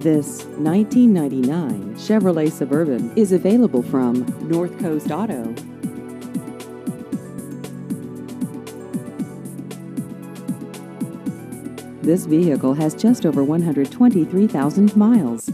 This 1999 Chevrolet Suburban is available from North Coast Auto. This vehicle has just over 123,000 miles.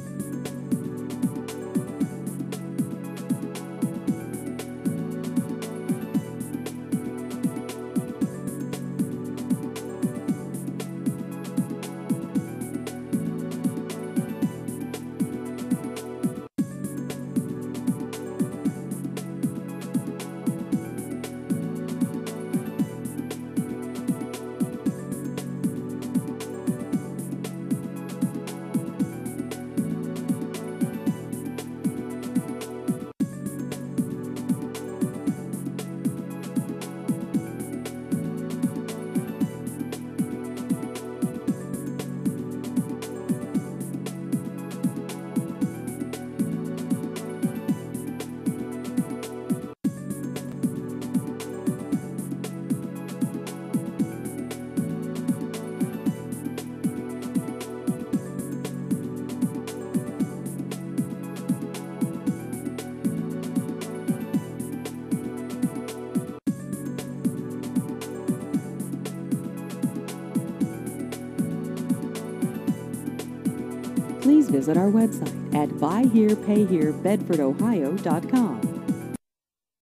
Please visit our website at buyherepayherebedfordohio.com.